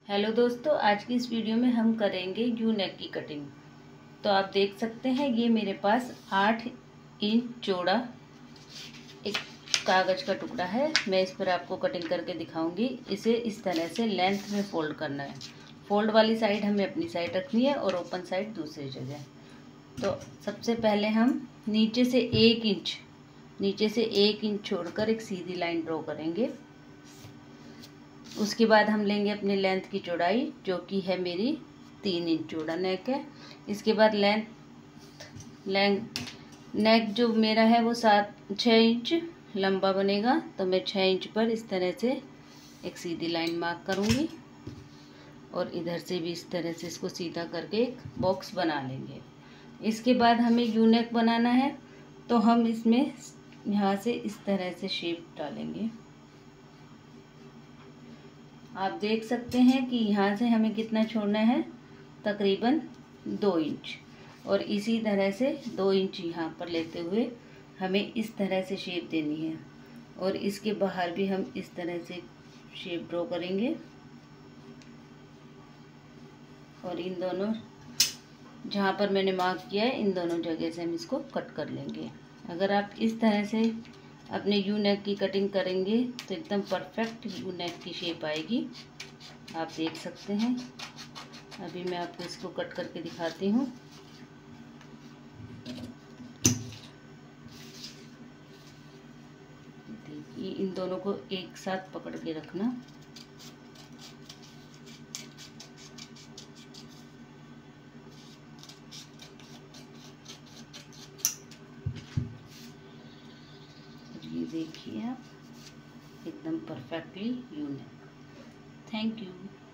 Hello दोस्तों, आज की इस वीडियो में हम करेंगे यू नेक की कटिंग। तो आप देख सकते हैं ये मेरे पास 8 इंच चौड़ा एक कागज का टुकड़ा है। मैं इस पर आपको कटिंग करके दिखाऊंगी। इसे इस तरह से लेंथ में फोल्ड करना है। फोल्ड वाली साइड हमें अपनी साइड रखनी है और ओपन साइड दूसरी जगह। तो सबसे पहले हम नीचे से 1 इंच छोड़कर एक सीधी लाइन ड्रॉ करेंगे। उसके बाद हम लेंगे अपने लेंथ की चौड़ाई, जो कि है मेरी 3 इंच चौड़ा नेक है। इसके बाद नेक जो मेरा है वो 6 इंच लंबा बनेगा। तो मैं 6 इंच पर इस तरह से एक सीधी लाइन मार्क करूँगी और इधर से भी इस तरह से इसको सीधा करके एक बॉक्स बना लेंगे। इसके बाद हमें यू नेक बनाना है, तो हम इसमें यहाँ से इस तरह से शेप डालेंगे। आप देख सकते हैं कि यहाँ से हमें कितना छोड़ना है, तकरीबन 2 इंच। और इसी तरह से 2 इंच यहाँ पर लेते हुए हमें इस तरह से शेप देनी है। और इसके बाहर भी हम इस तरह से शेप ड्रॉ करेंगे और इन दोनों जहाँ पर मैंने मार्क किया है इन दोनों जगह से हम इसको कट कर लेंगे। अगर आप इस तरह से अपने यू नेक की कटिंग करेंगे तो एकदम परफेक्ट यू नेक की शेप आएगी। आप देख सकते हैं। अभी मैं आपको इसको कट करके दिखाती हूँ। देखिए, इन दोनों को एक साथ पकड़ के रखना। ये देखिए आप, एकदम perfectly unique. Thank you.